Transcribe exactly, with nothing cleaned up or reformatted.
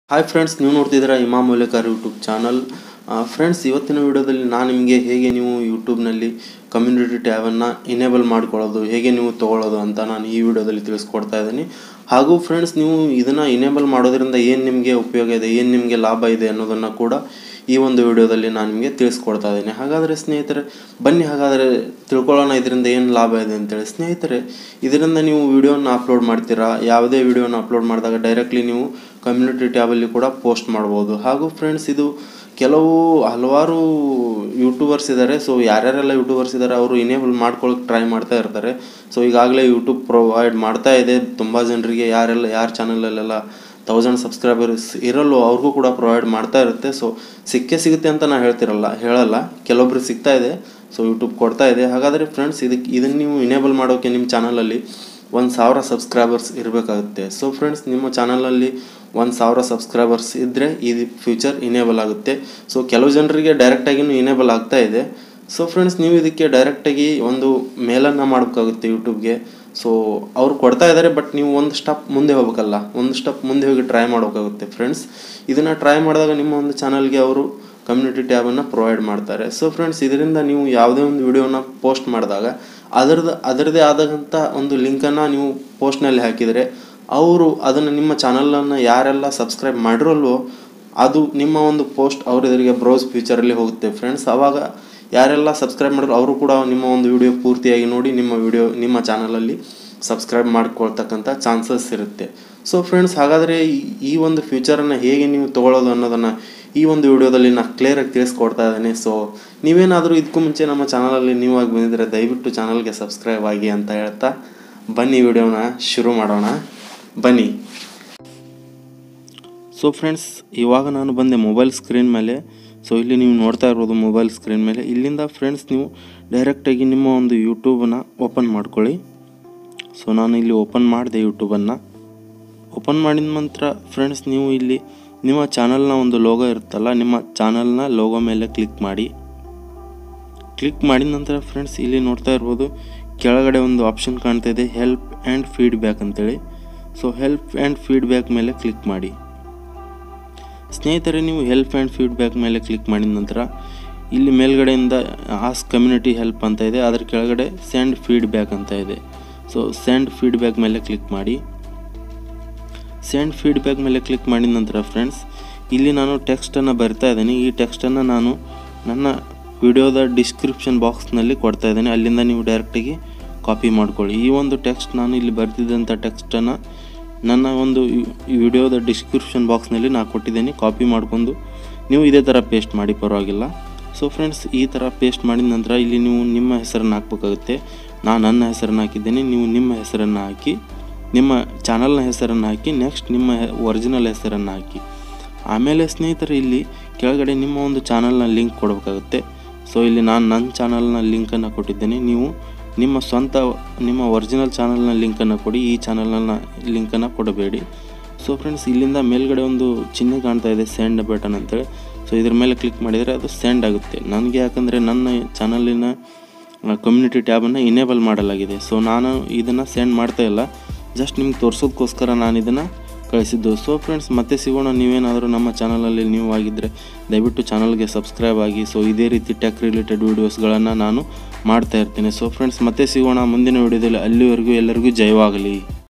Hi friends, ನೀವು ನೋಡ್ತಿದ್ದೀರಾ ಇಮಾಮ್ ಮೌಲ್ಯಕಾರ ಯೂಟ್ಯೂಬ್ ಚಾನಲ್. ಫ್ರೆಂಡ್ಸ್, ಇವತ್ತಿನ ವಿಡಿಯೋದಲ್ಲಿ ನಾನು ನಿಮಗೆ ಹೇಗೆ ನೀವು ಯೂಟ್ಯೂಬ್ನಲ್ಲಿ ಕಮ್ಯುನಿಟಿ ಟ್ಯಾಬನ್ನು ಇನೇಬಲ್ ಮಾಡ್ಕೊಳ್ಳೋದು, ಹೇಗೆ ನೀವು ತೊಗೊಳ್ಳೋದು ಅಂತ ನಾನು ಈ ವಿಡಿಯೋದಲ್ಲಿ ತಿಳಿಸ್ಕೊಡ್ತಾ ಇದ್ದೀನಿ. ಹಾಗೂ ಫ್ರೆಂಡ್ಸ್, ನೀವು ಇದನ್ನು ಇನೇಬಲ್ ಮಾಡೋದ್ರಿಂದ ಏನು ನಿಮಗೆ ಉಪಯೋಗ ಇದೆ, ಏನು ನಿಮಗೆ ಲಾಭ ಇದೆ ಅನ್ನೋದನ್ನು ಕೂಡ ಈ ಒಂದು ವಿಡಿಯೋದಲ್ಲಿ ನಾನು ನಿಮಗೆ ತಿಳಿಸ್ಕೊಡ್ತಾ ಇದ್ದೀನಿ. ಹಾಗಾದರೆ ಸ್ನೇಹಿತರೆ, ಬನ್ನಿ ಹಾಗಾದರೆ ತಿಳ್ಕೊಳ್ಳೋಣ ಇದರಿಂದ ಏನು ಲಾಭ ಇದೆ ಅಂತೇಳಿ. ಸ್ನೇಹಿತರೆ, ಇದರಿಂದ ನೀವು ವಿಡಿಯೋನ ಅಪ್ಲೋಡ್ ಮಾಡ್ತೀರಾ, ಯಾವುದೇ ವಿಡಿಯೋನ ಅಪ್ಲೋಡ್ ಮಾಡಿದಾಗ ಡೈರೆಕ್ಟ್ಲಿ ನೀವು ಕಮ್ಯುನಿಟಿ ಟ್ಯಾಬಲ್ಲಿ ಕೂಡ ಪೋಸ್ಟ್ ಮಾಡ್ಬೋದು. ಹಾಗೂ ಫ್ರೆಂಡ್ಸ್, ಇದು ಕೆಲವು ಹಲವಾರು ಯೂಟ್ಯೂಬರ್ಸ್ ಇದ್ದಾರೆ. ಸೊ ಯಾರ್ಯಾರೆಲ್ಲ ಯೂಟ್ಯೂಬರ್ಸ್ ಇದ್ದಾರೆ ಅವರು ಇನೇಬಲ್ ಮಾಡ್ಕೊಳ್ಳೋಕೆ ಟ್ರೈ ಮಾಡ್ತಾ ಇರ್ತಾರೆ. ಸೊ ಈಗಾಗಲೇ ಯೂಟ್ಯೂಬ್ ಪ್ರೊವೈಡ್ ಮಾಡ್ತಾ ಇದೆ ತುಂಬ ಜನರಿಗೆ. ಯಾರೆಲ್ಲ ಯಾರ ಚಾನಲಲ್ಲೆಲ್ಲ ತೌಸಂಡ್ ಸಬ್ಸ್ಕ್ರೈಬರ್ಸ್ ಇರಲ್ಲೋ ಅವ್ರಿಗೂ ಕೂಡ ಪ್ರೊವೈಡ್ ಮಾಡ್ತಾ ಇರುತ್ತೆ. ಸೊ ಸಿಕ್ಕೇ ಸಿಗುತ್ತೆ ಅಂತ ನಾನು ಹೇಳ್ತಿರಲ್ಲ ಹೇಳಲ್ಲ ಕೆಲವೊಬ್ರಿಗೆ ಸಿಗ್ತಾ ಇದೆ. ಸೊ ಯೂಟ್ಯೂಬ್ ಕೊಡ್ತಾ ಇದೆ. ಹಾಗಾದರೆ ಫ್ರೆಂಡ್ಸ್, ಇದಕ್ಕೆ ಇದನ್ನು ನೀವು ಇನೇಬಲ್ ಮಾಡೋಕ್ಕೆ ನಿಮ್ಮ ಚಾನಲಲ್ಲಿ ಒಂದು ಸಾವಿರ ಸಬ್ಸ್ಕ್ರೈಬರ್ಸ್ ಇರಬೇಕಾಗುತ್ತೆ. ಸೊ ಫ್ರೆಂಡ್ಸ್, ನಿಮ್ಮ ಚಾನಲಲ್ಲಿ ಒಂದು ಸಾವಿರ ಸಬ್ಸ್ಕ್ರೈಬರ್ಸ್ ಇದ್ದರೆ ಈ ಫ್ಯೂಚರ್ ಇನೇಬಲ್ ಆಗುತ್ತೆ. ಸೊ ಕೆಲವು ಜನರಿಗೆ ಡೈರೆಕ್ಟಾಗಿಯೂ ಇನೇಬಲ್ ಆಗ್ತಾ ಇದೆ. ಸೊ ಫ್ರೆಂಡ್ಸ್, ನೀವು ಇದಕ್ಕೆ ಡೈರೆಕ್ಟಾಗಿ ಒಂದು ಮೇಲನ್ನು ಮಾಡಬೇಕಾಗುತ್ತೆ ಯೂಟ್ಯೂಬ್ಗೆ. ಸೊ ಅವ್ರು ಕೊಡ್ತಾ ಇದ್ದಾರೆ, ಬಟ್ ನೀವು ಒಂದು ಸ್ಟೆಪ್ ಮುಂದೆ ಹೋಗ್ಬೇಕಲ್ಲ, ಒಂದು ಸ್ಟೆಪ್ ಮುಂದೆ ಹೋಗಿ ಟ್ರೈ ಮಾಡೋಕ್ಕಾಗುತ್ತೆ. ಫ್ರೆಂಡ್ಸ್, ಇದನ್ನು ಟ್ರೈ ಮಾಡಿದಾಗ ನಿಮ್ಮ ಒಂದು ಚಾನಲ್ಗೆ ಅವರು ಕಮ್ಯುನಿಟಿ ಟ್ಯಾಬನ್ನು ಪ್ರೊವೈಡ್ ಮಾಡ್ತಾರೆ. ಸೊ ಫ್ರೆಂಡ್ಸ್, ಇದರಿಂದ ನೀವು ಯಾವುದೇ ಒಂದು ವಿಡಿಯೋನ ಪೋಸ್ಟ್ ಮಾಡಿದಾಗ ಅದರದ್ದು ಅದರದೇ ಆದಂಥ ಒಂದು ಲಿಂಕನ್ನು ನೀವು ಪೋಸ್ಟ್ನಲ್ಲಿ ಹಾಕಿದರೆ ಅವರು ಅದನ್ನು ನಿಮ್ಮ ಚಾನಲನ್ನು ಯಾರೆಲ್ಲ ಸಬ್ಸ್ಕ್ರೈಬ್ ಮಾಡಿರಲ್ವೋ ಅದು ನಿಮ್ಮ ಒಂದು ಪೋಸ್ಟ್ ಅವ್ರ ಎದುರಿಗೆ ಬ್ರೌಸ್ ಫ್ಯೂಚರಲ್ಲಿ ಹೋಗುತ್ತೆ. ಫ್ರೆಂಡ್ಸ್, ಆವಾಗ ಯಾರೆಲ್ಲ ಸಬ್ಸ್ಕ್ರೈಬ್ ಮಾಡಿದ್ರು ಅವರು ಕೂಡ ನಿಮ್ಮ ಒಂದು ವಿಡಿಯೋ ಪೂರ್ತಿಯಾಗಿ ನೋಡಿ ನಿಮ್ಮ ವಿಡಿಯೋ ನಿಮ್ಮ ಚಾನಲಲ್ಲಿ ಸಬ್ಸ್ಕ್ರೈಬ್ ಮಾಡ್ಕೊಳ್ತಕ್ಕಂಥ ಚಾನ್ಸಸ್ ಇರುತ್ತೆ. ಸೊ ಫ್ರೆಂಡ್ಸ್, ಹಾಗಾದರೆ ಈ ಒಂದು ಫ್ಯೂಚರನ್ನು ಹೇಗೆ ನೀವು ತೊಗೊಳ್ಳೋದು ಅನ್ನೋದನ್ನು ಈ ಒಂದು ವಿಡಿಯೋದಲ್ಲಿ ನಾನು ಕ್ಲಿಯರಾಗಿ ತಿಳಿಸ್ಕೊಡ್ತಾ ಇದ್ದೇನೆ. ಸೊ ನೀವೇನಾದರೂ ಇದಕ್ಕೂ ಮುಂಚೆ ನಮ್ಮ ಚಾನಲಲ್ಲಿ ನೀವಾಗಿ ಬಂದಿದ್ದರೆ ದಯವಿಟ್ಟು ಚಾನಲ್ಗೆ ಸಬ್ಸ್ಕ್ರೈಬ್ ಆಗಿ ಅಂತ ಹೇಳ್ತಾ ಬನ್ನಿ ವಿಡಿಯೋನ ಶುರು ಮಾಡೋಣ. ಬನ್ನಿ. ಸೊ ಫ್ರೆಂಡ್ಸ್, ಇವಾಗ ನಾನು ಬಂದೆ ಮೊಬೈಲ್ ಸ್ಕ್ರೀನ್ ಮೇಲೆ. ಸೊ ಇಲ್ಲಿ ನೀವು ನೋಡ್ತಾ ಇರ್ಬೋದು ಮೊಬೈಲ್ ಸ್ಕ್ರೀನ್ ಮೇಲೆ. ಇಲ್ಲಿಂದ ಫ್ರೆಂಡ್ಸ್ ನೀವು ಡೈರೆಕ್ಟಾಗಿ ನಿಮ್ಮ ಒಂದು ಯೂಟ್ಯೂಬನ್ನು ಓಪನ್ ಮಾಡ್ಕೊಳ್ಳಿ. ಸೊ ನಾನು ಇಲ್ಲಿ ಓಪನ್ ಮಾಡಿದೆ ಯೂಟ್ಯೂಬನ್ನು. ಓಪನ್ ಮಾಡಿದ ನಂತರ ಫ್ರೆಂಡ್ಸ್, ನೀವು ಇಲ್ಲಿ ನಿಮ್ಮ ಚಾನಲ್ನ ಒಂದು ಲೋಗೋ ಇರುತ್ತಲ್ಲ, ನಿಮ್ಮ ಚಾನಲ್ನ ಲೋಗೋ ಮೇಲೆ ಕ್ಲಿಕ್ ಮಾಡಿ. ಕ್ಲಿಕ್ ಮಾಡಿದ ನಂತರ ಫ್ರೆಂಡ್ಸ್, ಇಲ್ಲಿ ನೋಡ್ತಾ ಇರ್ಬೋದು ಕೆಳಗಡೆ ಒಂದು ಆಪ್ಷನ್ ಕಾಣ್ತಾ ಇದೆ, ಹೆಲ್ಪ್ ಆ್ಯಂಡ್ ಫೀಡ್ಬ್ಯಾಕ್ ಅಂತೇಳಿ. ಸೊ ಹೆಲ್ಪ್ ಆ್ಯಂಡ್ ಫೀಡ್ಬ್ಯಾಕ್ ಮೇಲೆ ಕ್ಲಿಕ್ ಮಾಡಿ. ಸ್ನೇಹಿತರೆ, ನೀವು ಹೆಲ್ಪ್ ಆ್ಯಂಡ್ ಫೀಡ್ಬ್ಯಾಕ್ ಮೇಲೆ ಕ್ಲಿಕ್ ಮಾಡಿದ ನಂತರ ಇಲ್ಲಿ ಮೇಲ್ಗಡೆಯಿಂದ ಆಸ್ ಕಮ್ಯುನಿಟಿ ಹೆಲ್ಪ್ ಅಂತ ಇದೆ, ಅದರ ಕೆಳಗಡೆ ಸೆಂಡ್ ಫೀಡ್ಬ್ಯಾಕ್ ಅಂತ ಇದೆ. ಸೊ ಸೆಂಡ್ ಫೀಡ್ಬ್ಯಾಕ್ ಮೇಲೆ ಕ್ಲಿಕ್ ಮಾಡಿ. ಸೆಂಡ್ ಫೀಡ್ಬ್ಯಾಕ್ ಮೇಲೆ ಕ್ಲಿಕ್ ಮಾಡಿದ ನಂತರ ಫ್ರೆಂಡ್ಸ್, ಇಲ್ಲಿ ನಾನು ಟೆಕ್ಸ್ಟನ್ನು ಬರಿತಾ ಇದ್ದೀನಿ. ಈ ಟೆಕ್ಸ್ಟನ್ನು ನಾನು ನನ್ನ ವಿಡಿಯೋದ ಡಿಸ್ಕ್ರಿಪ್ಷನ್ ಬಾಕ್ಸ್ನಲ್ಲಿ ಕೊಡ್ತಾ ಇದ್ದೀನಿ. ಅಲ್ಲಿಂದ ನೀವು ಡೈರೆಕ್ಟಾಗಿ ಕಾಪಿ ಮಾಡ್ಕೊಳ್ಳಿ. ಈ ಒಂದು ಟೆಕ್ಸ್ಟ್ ನಾನು ಇಲ್ಲಿ ಬರ್ತಿದ್ದಂಥ ಟೆಕ್ಸ್ಟನ್ನು ನನ್ನ ಒಂದು ವಿಡಿಯೋದ ಡಿಸ್ಕ್ರಿಪ್ಷನ್ ಬಾಕ್ಸ್ನಲ್ಲಿ ನಾನು ಕೊಟ್ಟಿದ್ದೀನಿ. ಕಾಪಿ ಮಾಡ್ಕೊಂಡು ನೀವು ಇದೇ ಥರ ಪೇಸ್ಟ್ ಮಾಡಿ, ಪರವಾಗಿಲ್ಲ. ಸೊ ಫ್ರೆಂಡ್ಸ್, ಈ ಥರ ಪೇಸ್ಟ್ ಮಾಡಿದ ನಂತರ ಇಲ್ಲಿ ನೀವು ನಿಮ್ಮ ಹೆಸರನ್ನು ಹಾಕಬೇಕಾಗುತ್ತೆ. ನಾನು ನನ್ನ ಹೆಸರನ್ನು ಹಾಕಿದ್ದೀನಿ, ನೀವು ನಿಮ್ಮ ಹೆಸರನ್ನು ಹಾಕಿ, ನಿಮ್ಮ ಚಾನಲ್ನ ಹೆಸರನ್ನು ಹಾಕಿ, ನೆಕ್ಸ್ಟ್ ನಿಮ್ಮ ಒರಿಜಿನಲ್ ಹೆಸರನ್ನು ಹಾಕಿ. ಆಮೇಲೆ ಸ್ನೇಹಿತರೆ, ಇಲ್ಲಿ ಕೆಳಗಡೆ ನಿಮ್ಮ ಒಂದು ಚಾನಲ್ನ ಲಿಂಕ್ ಕೊಡಬೇಕಾಗುತ್ತೆ. ಸೊ ಇಲ್ಲಿ ನಾನು ನನ್ನ ಚಾನಲ್ನ ಲಿಂಕನ್ನು ಕೊಟ್ಟಿದ್ದೇನೆ. ನೀವು ನಿಮ್ಮ ಸ್ವಂತ ನಿಮ್ಮ ಒರಿಜಿನಲ್ ಚಾನಲ್ನ ಲಿಂಕನ್ನು ಕೊಡಿ, ಈ ಚಾನಲ್ನ ಲಿಂಕನ್ನು ಕೊಡಬೇಡಿ. ಸೊ ಫ್ರೆಂಡ್ಸ್, ಇಲ್ಲಿಂದ ಮೇಲ್ಗಡೆ ಒಂದು ಚಿಹ್ನೆ ಕಾಣ್ತಾ ಇದೆ, ಸೆಂಡ್ ಬಟನ್ ಅಂತೇಳಿ. ಸೊ ಇದ್ರ ಮೇಲೆ ಕ್ಲಿಕ್ ಮಾಡಿದರೆ ಅದು ಸೆಂಡ್ ಆಗುತ್ತೆ. ನನಗೆ ಯಾಕಂದರೆ ನನ್ನ ಚಾನಲಿನ ಕಮ್ಯುನಿಟಿ ಟ್ಯಾಬನ್ನು ಇನೇಬಲ್ ಮಾಡಲಾಗಿದೆ. ಸೊ ನಾನು ಇದನ್ನು ಸೆಂಡ್ ಮಾಡ್ತಾ ಇಲ್ಲ, ಜಸ್ಟ್ ನಿಮ್ಗೆ ತೋರಿಸೋದಕ್ಕೋಸ್ಕರ ನಾನು ಇದನ್ನು ಕಳಿಸಿದ್ದು. ಸೊ ಫ್ರೆಂಡ್ಸ್, ಮತ್ತೆ ಸಿಗೋಣ. ನೀವೇನಾದರೂ ನಮ್ಮ ಚಾನಲಲ್ಲಿ ನೀವು ಆಗಿದ್ದರೆ ದಯವಿಟ್ಟು ಚಾನಲ್ಗೆ ಸಬ್ಸ್ಕ್ರೈಬ್ ಆಗಿ. ಸೊ ಇದೇ ರೀತಿ ಟೆಕ್ ರಿಲೇಟೆಡ್ ವೀಡಿಯೋಸ್ಗಳನ್ನು ನಾನು ಮಾಡ್ತಾ ಇರ್ತೀನಿ. ಸೊ ಫ್ರೆಂಡ್ಸ್, ಮತ್ತೆ ಸಿಗೋಣ ಮುಂದಿನ ವಿಡಿಯೋದಲ್ಲಿ. ಅಲ್ಲಿವರೆಗೂ ಎಲ್ಲರಿಗೂ ಜಯವಾಗಲಿ.